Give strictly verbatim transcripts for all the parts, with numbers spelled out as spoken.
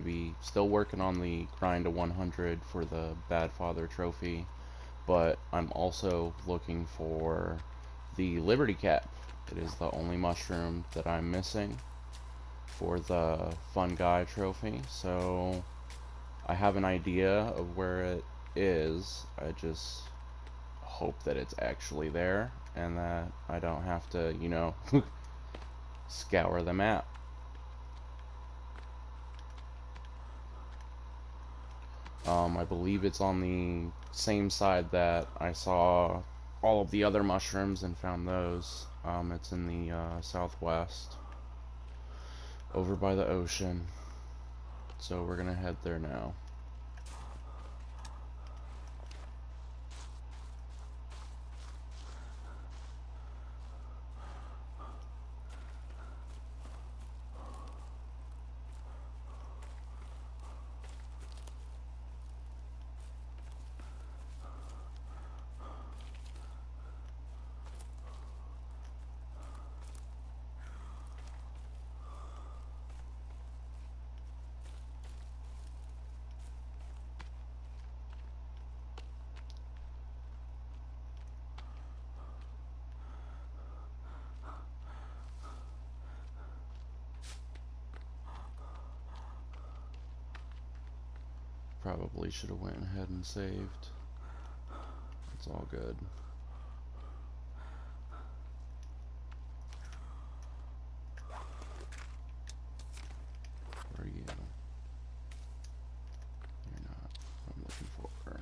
be still working on the grind to one hundred for the Bad Father trophy, but I'm also looking for the Liberty Cap. It is the only mushroom that I'm missing for the Fun Guy trophy, so I have an idea of where it is. I just hope that it's actually there and that I don't have to, you know, scour the map. Um, I believe it's on the same side that I saw all of the other mushrooms and found those. Um, it's in the uh, southwest, over by the ocean. So we're gonna head there now. Probably should have went ahead and saved. It's all good. Where are you? You're not. I'm looking for her.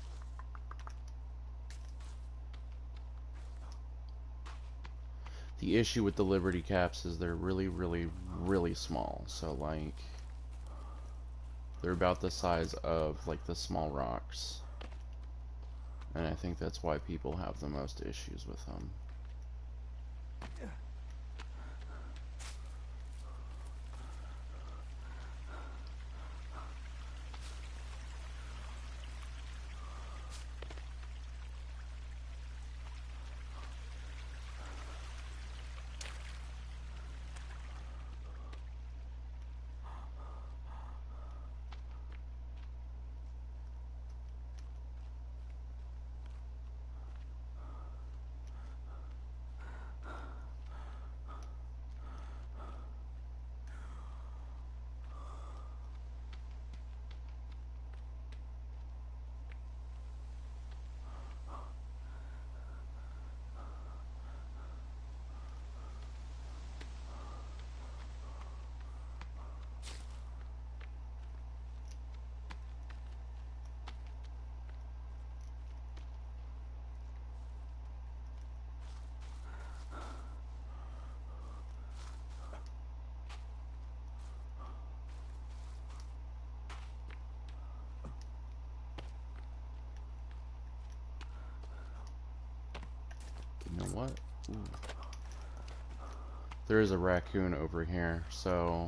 The issue with the Liberty Caps is they're really, really, really small. So, like, they're about the size of, like, the small rocks. And I think that's why people have the most issues with them. You know what? Ooh. There is a raccoon over here, so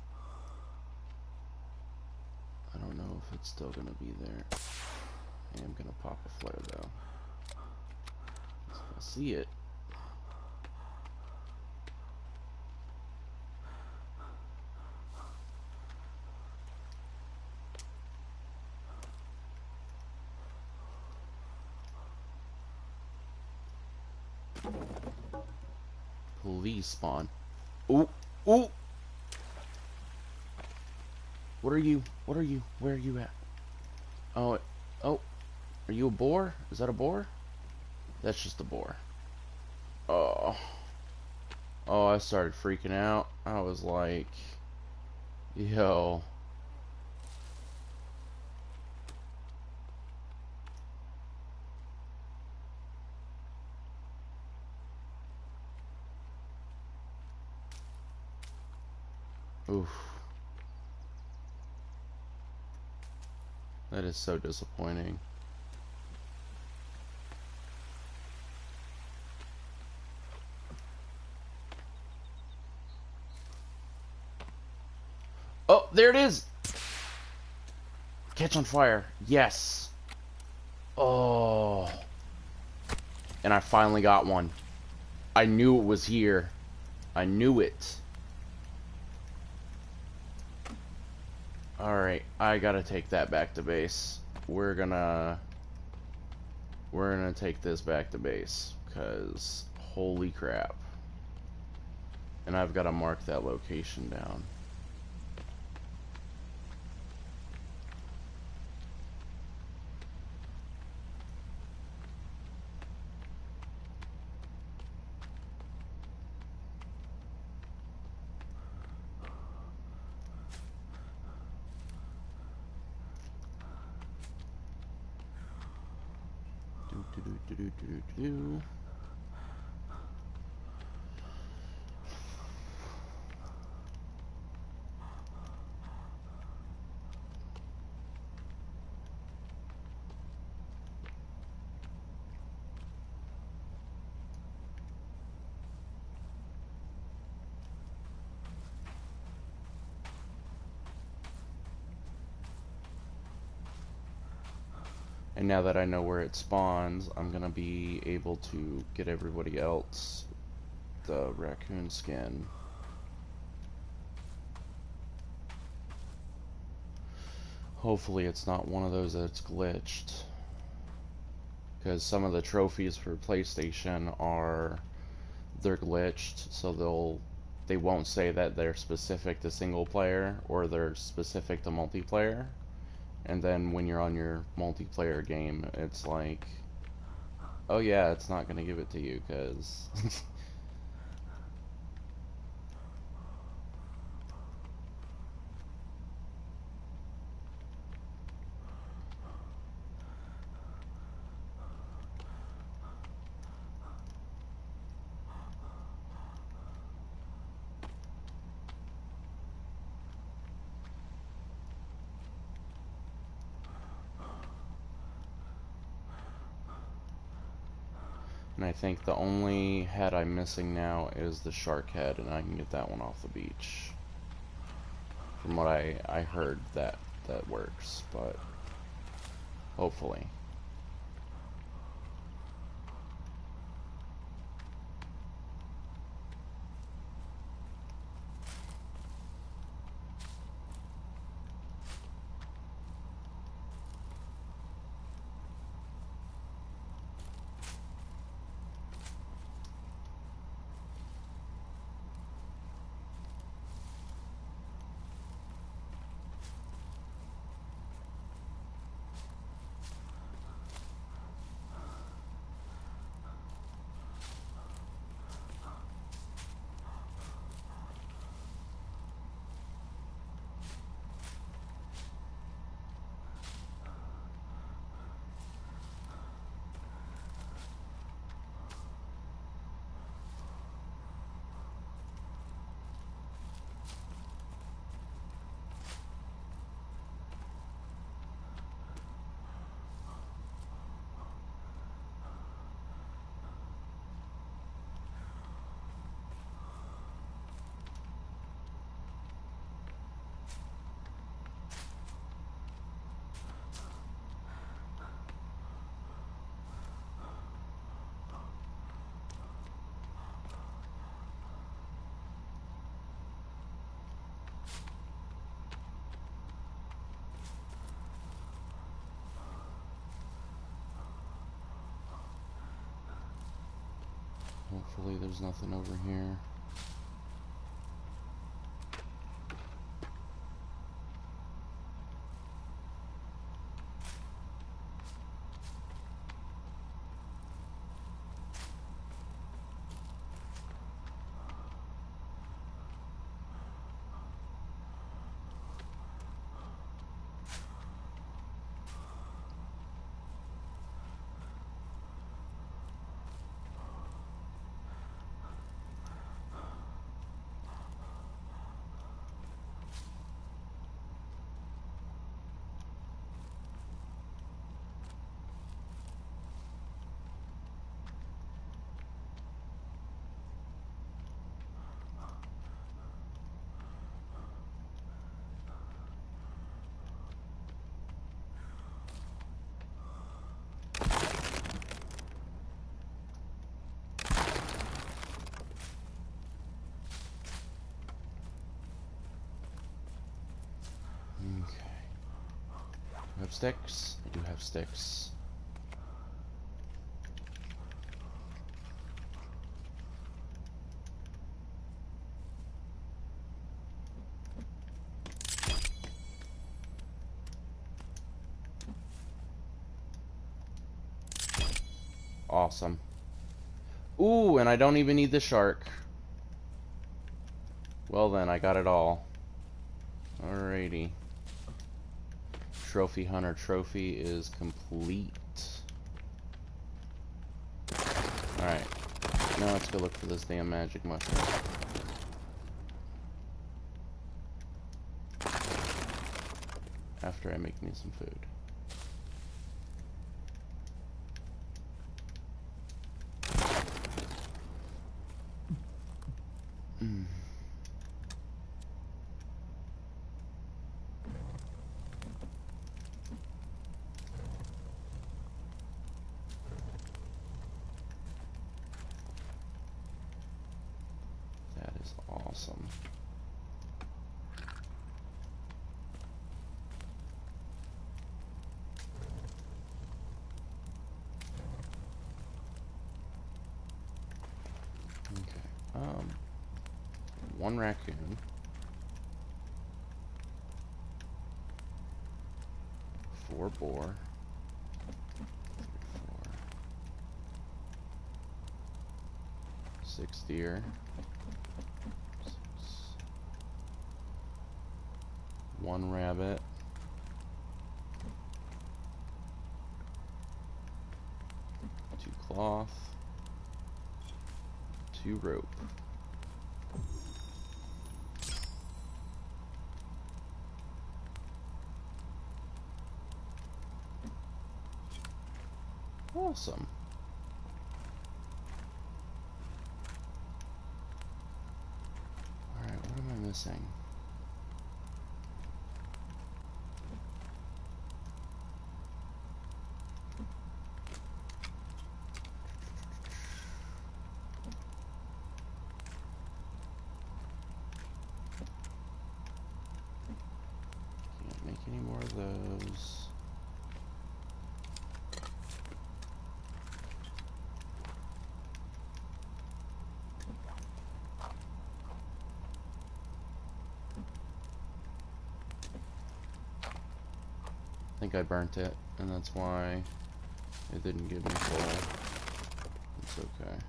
I don't know if it's still gonna be there. I am gonna pop a flare though. I see it. Please spawn. Ooh, ooh. What are you? What are you? Where are you at? Oh, oh. Are you a boar? Is that a boar? That's just a boar. Oh. Oh, I started freaking out. I was like, yo. Oof. That is so disappointing. Oh, there it is! Catch on fire. Yes. Oh. And I finally got one. I knew it was here. I knew it. Alright, I gotta take that back to base. We're gonna... We're gonna take this back to base, because holy crap. And I've gotta mark that location down. Do, do, do, do, do, do, do. And now that I know where it spawns, I'm gonna be able to get everybody else the raccoon skin. Hopefully it's not one of those that's glitched. Because some of the trophies for PlayStation are, they're glitched, so they'll, they won't say that they're specific to single player or they're specific to multiplayer. And then when you're on your multiplayer game, it's like, oh yeah, it's not gonna give it to you, because... And I think the only head I'm missing now is the shark head, and I can get that one off the beach. From what I, I heard, that, that works, but hopefully. Hopefully there's nothing over here. I have sticks? I do have sticks. Awesome. Ooh, and I don't even need the shark. Well then, I got it all. Alrighty. Trophy Hunter trophy is complete. Alright. Now let's go look for this damn magic mushroom. After I make me some food. Mm. That is awesome. Okay. Um one raccoon. Four boar. Four. Six deer. Six. One rabbit. Two cloth. Two rope. Awesome. Alright, what am I missing? Can't make any more of those. I think I burnt it, and that's why it didn't give me full. It's okay.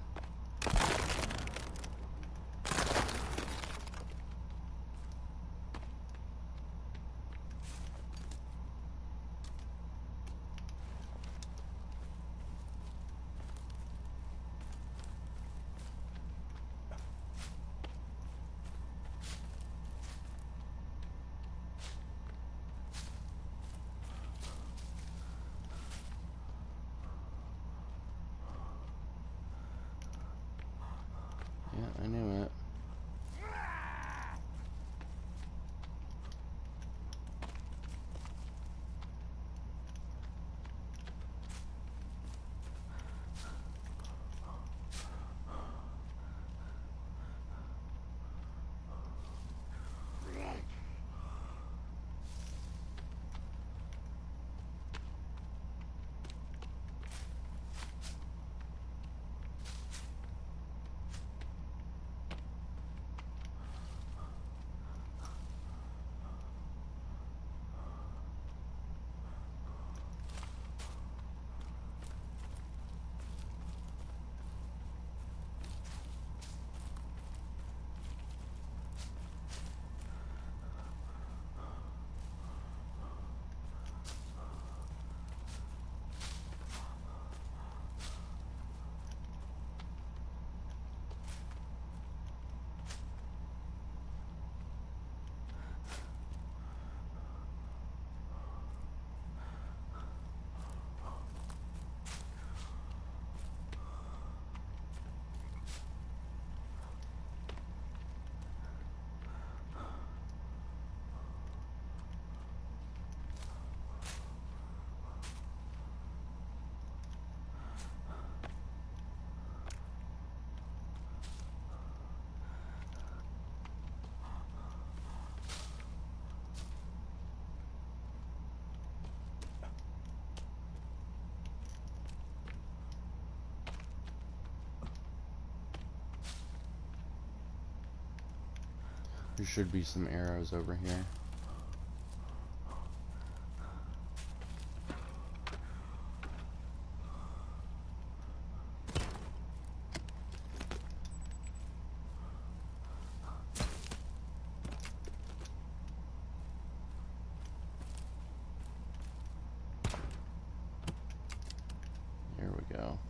There should be some arrows over here. There we go.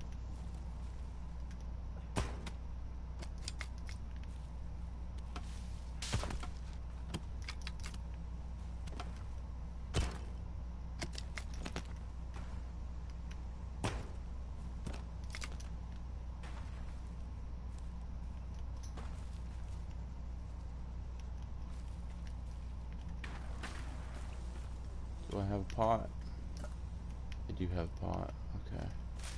Do I have a pot? I do have a pot. Okay.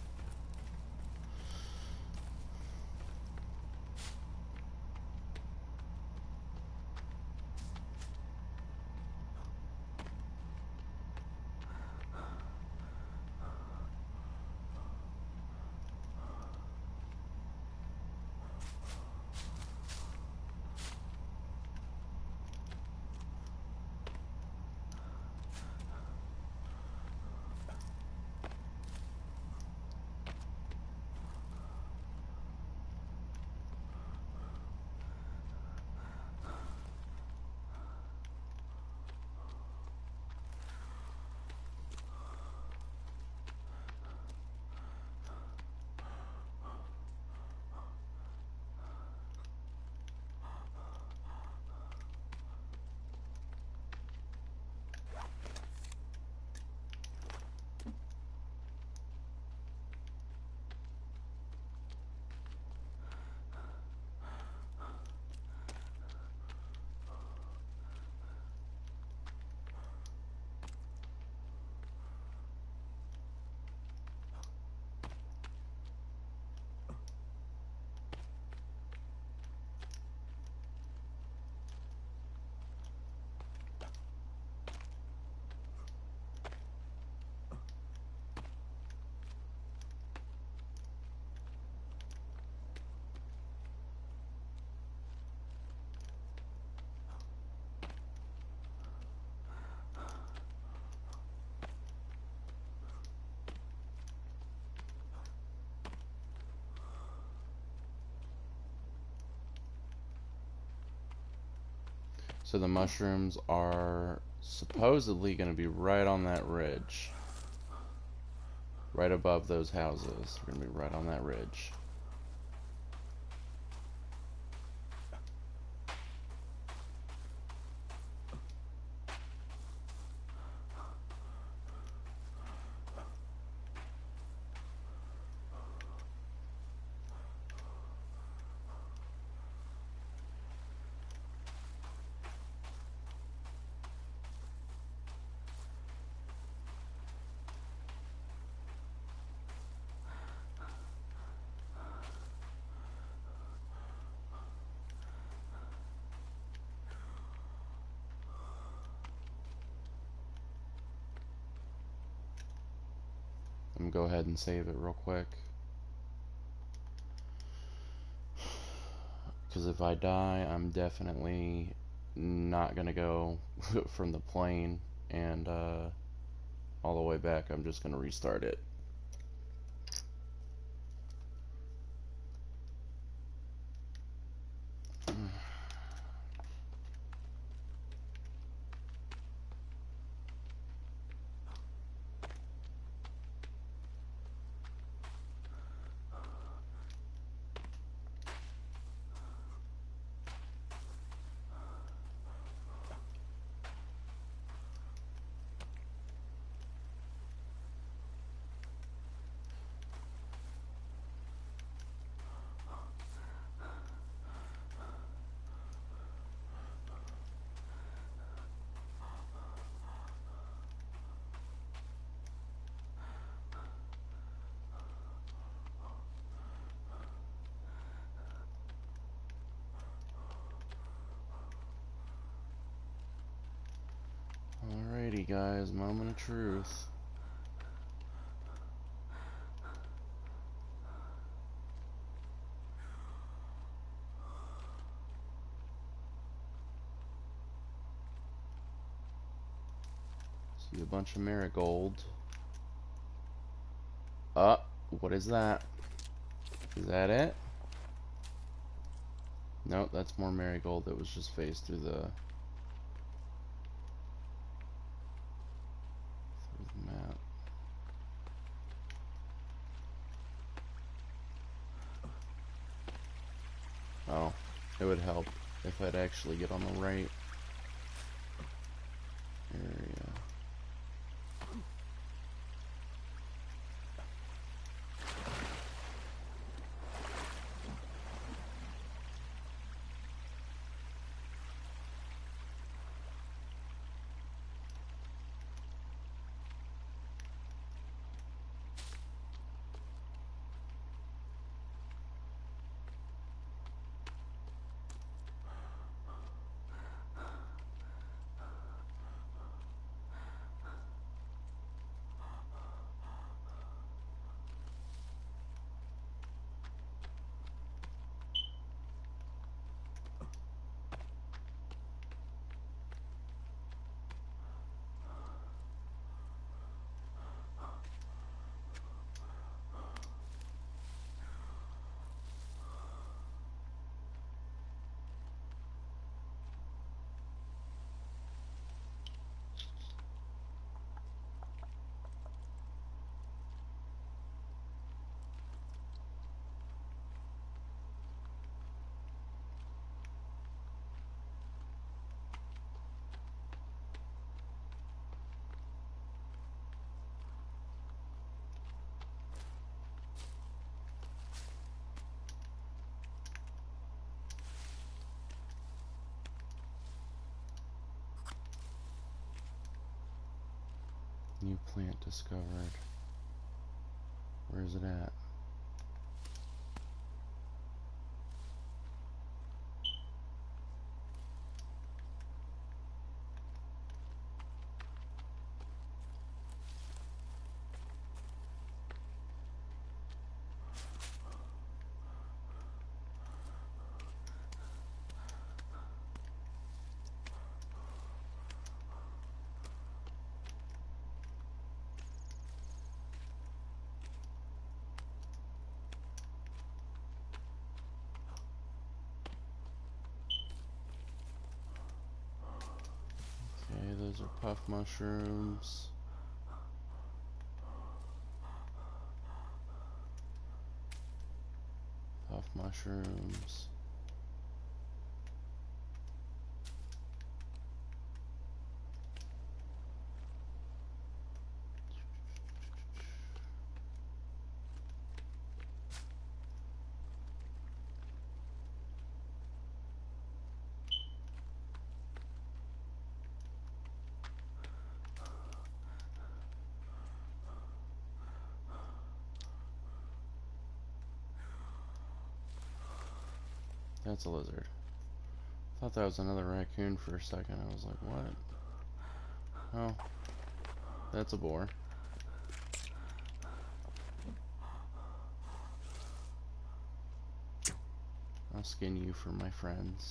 So the mushrooms are supposedly going to be right on that ridge. Right above those houses. They're going to be right on that ridge. I'm gonna go ahead and save it real quick. Because if I die, I'm definitely not gonna go from the plane and uh, all the way back. I'm just gonna restart it. Alrighty guys, moment of truth. See a bunch of marigold. Uh, what is that? Is that it? Nope, that's more marigold that was just phased through the, through the map. Oh, it would help if I'd actually get on the right area. New plant discovered. Where is it at? Okay, those are puff mushrooms. Puff mushrooms. That's a lizard. Thought that was another raccoon for a second. I was like, what? Oh, that's a boar. I'll skin you for my friends.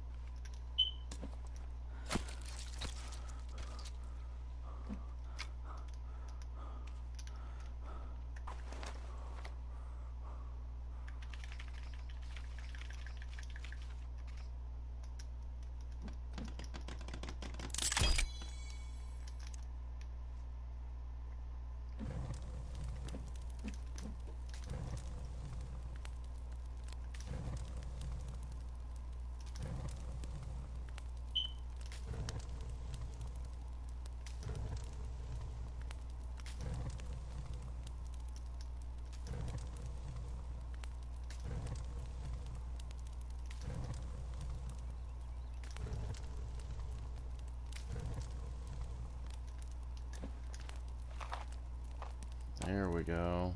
There we go.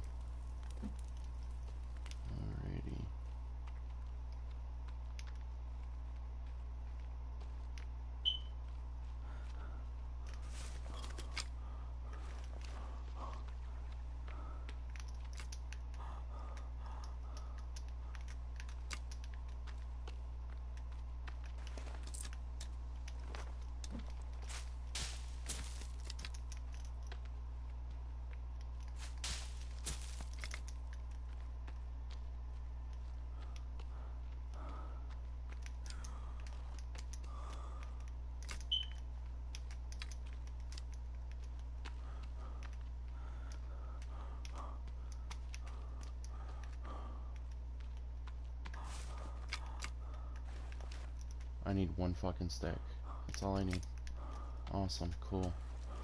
Alrighty. I need one fucking stick. That's all I need. Awesome, cool.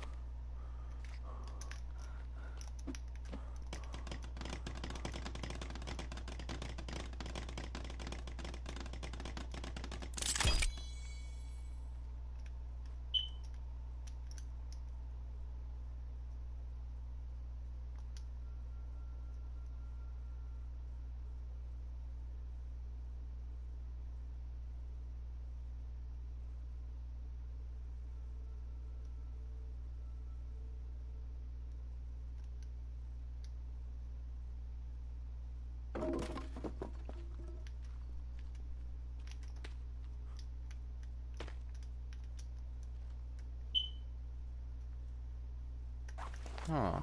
Huh.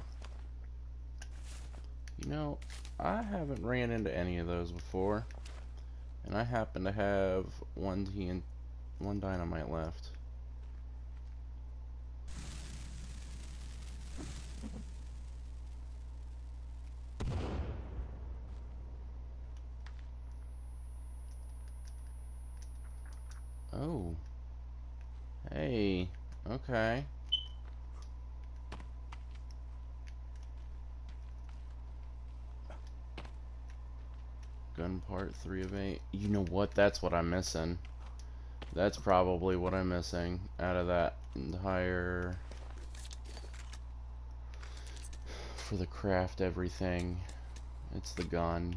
You know, I haven't ran into any of those before. And I happen to have one T and one dynamite left. Oh. Hey. Okay. Gun part three of eight. You know what? That's what I'm missing. That's probably what I'm missing out of that entire... For the craft everything. It's the gun.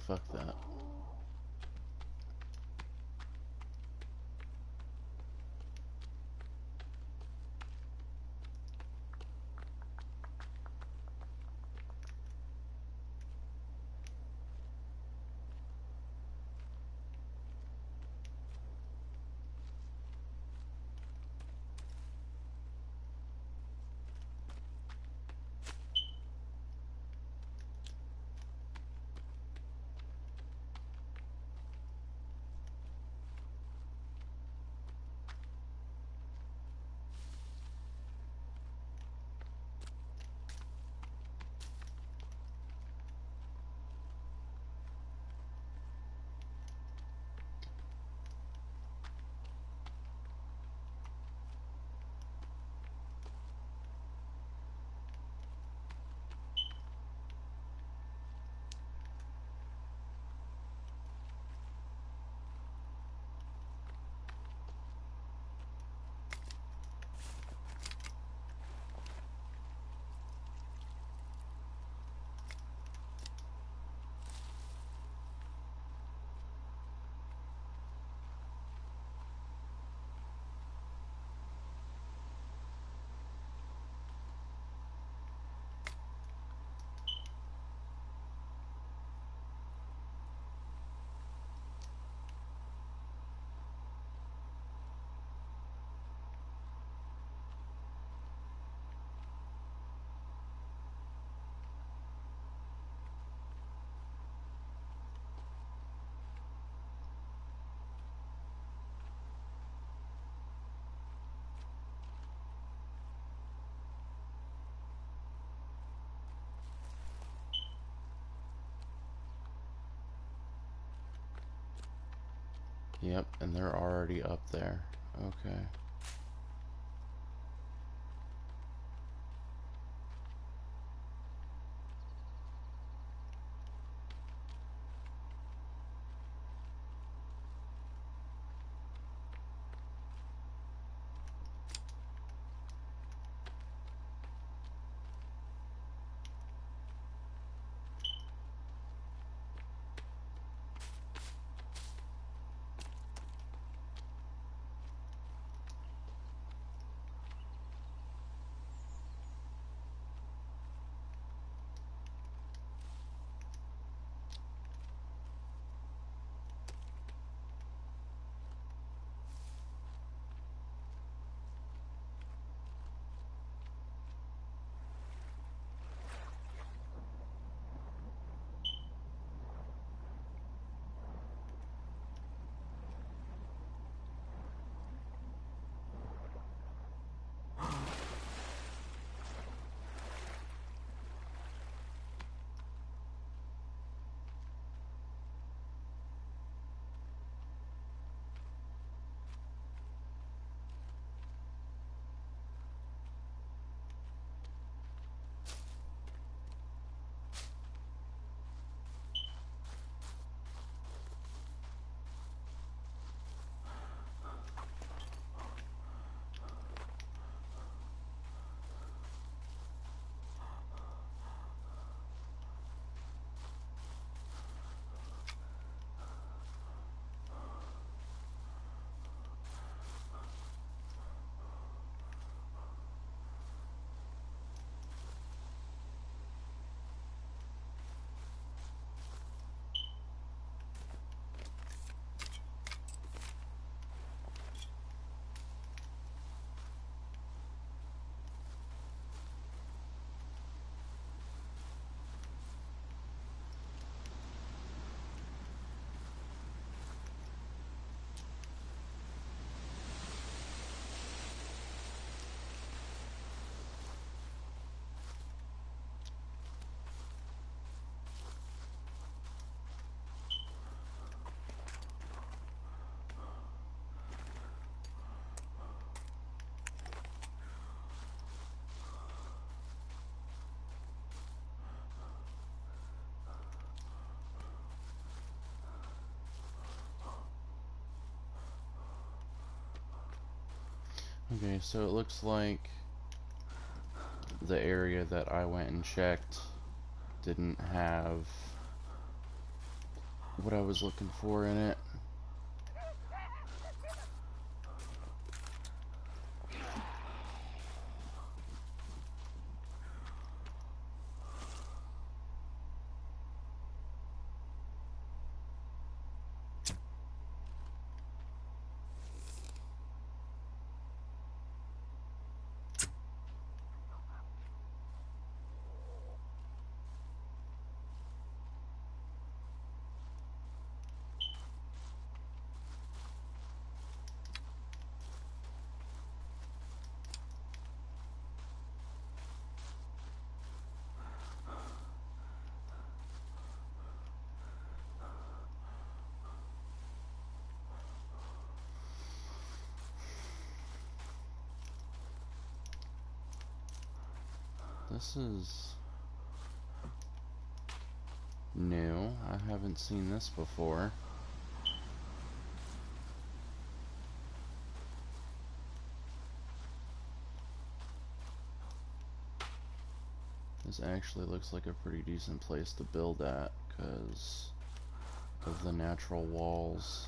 Fuck that. Yep, and they're already up there. Okay. Okay, so it looks like the area that I went and checked didn't have what I was looking for in it. This is new. I haven't seen this before. This actually looks like a pretty decent place to build at because of the natural walls.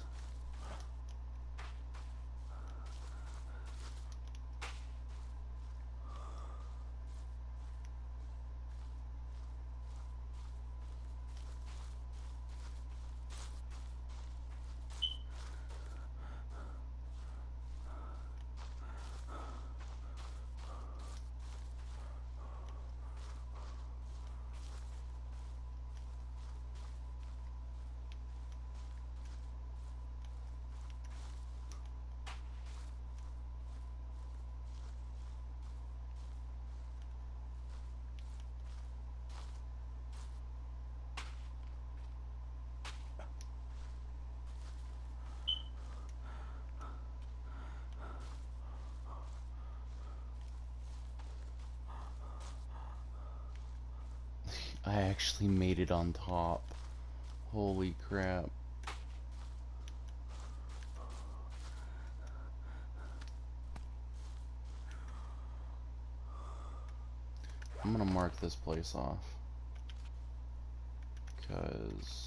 I actually made it on top. Holy crap. I'm gonna mark this place off because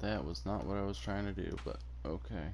That was not what I was trying to do, but okay.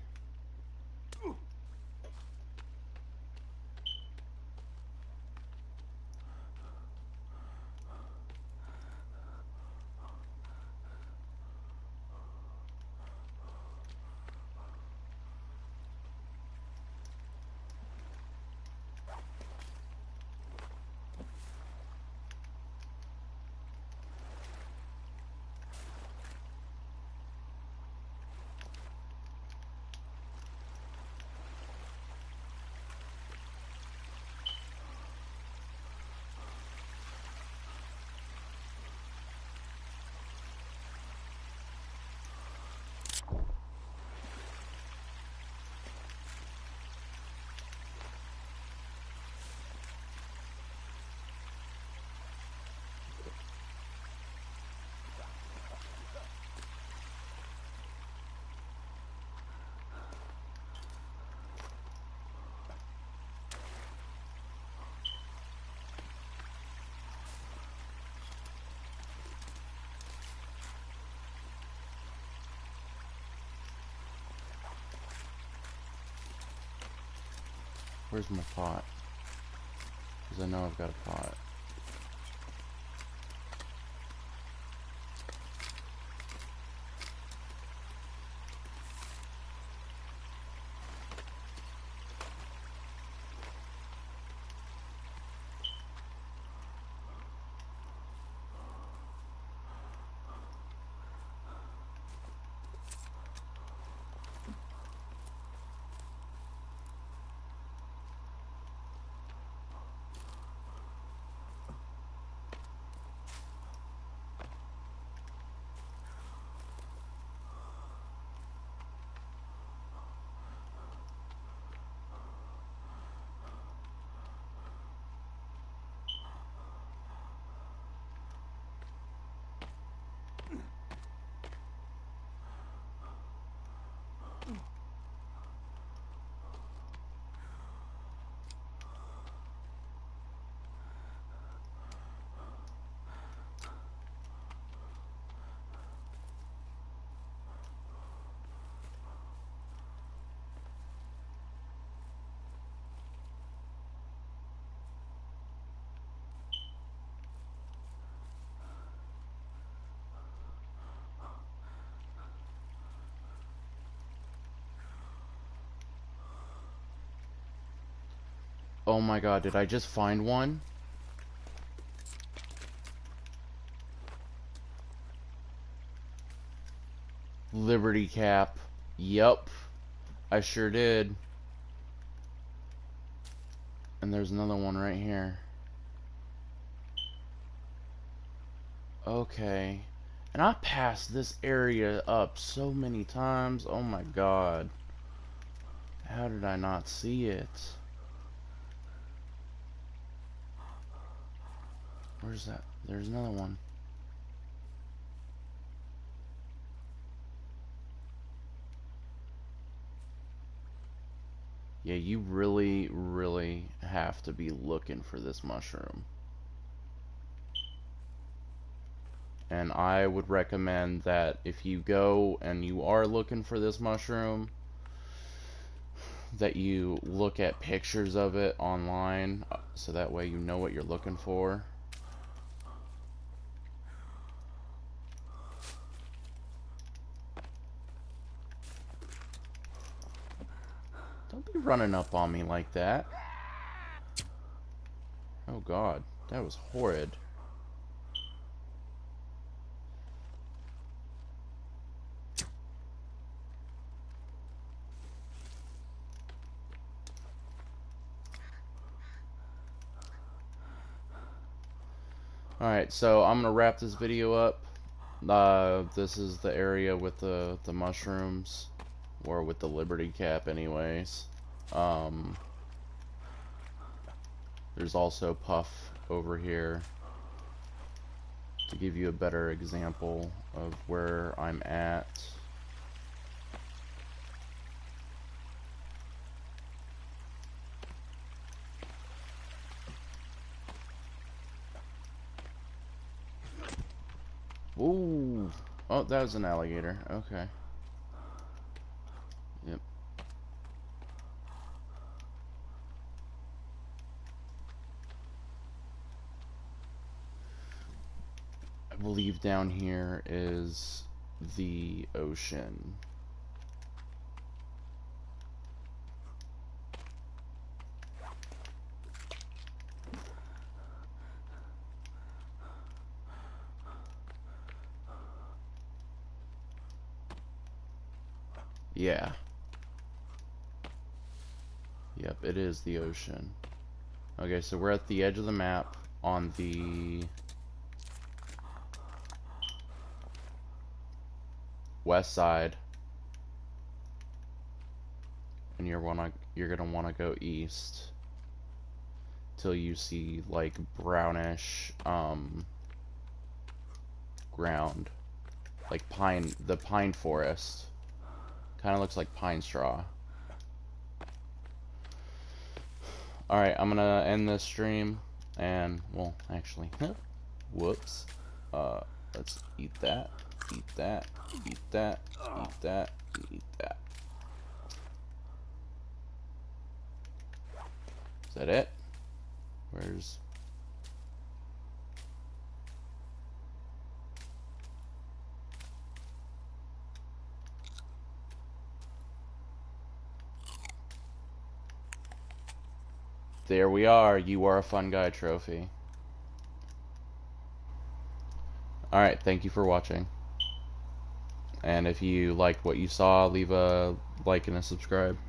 Where's my pot? Because I know I've got a pot. Oh my god, did I just find one? Liberty cap. Yup. I sure did. And there's another one right here. Okay. And I passed this area up so many times. Oh my god. How did I not see it? Where's that? There's another one. Yeah, you really, really have to be looking for this mushroom. And I would recommend that if you go and you are looking for this mushroom, that you look at pictures of it online, so that way you know what you're looking for. Don't be running up on me like that. Oh god, that was horrid. Alright, so I'm gonna wrap this video up. Uh, this is the area with the, the mushrooms, or with the Liberty cap anyways. Um, there's also Puff over here to give you a better example of where I'm at. Ooh. Oh, that was an alligator. Okay. Yep. I believe down here is the ocean. Yeah. Yep, it is the ocean. Okay, so we're at the edge of the map on the west side. And you're wanna you're gonna wanna go east till you see like brownish um ground. Like pine the pine forest. Kinda looks like pine straw. Alright, I'm gonna end this stream and well actually whoops. Uh let's eat that, eat that, eat that, eat that, eat that. Is that it? Where's... There we are. You are a fun guy trophy. Alright, thank you for watching. And if you liked what you saw, leave a like and a subscribe.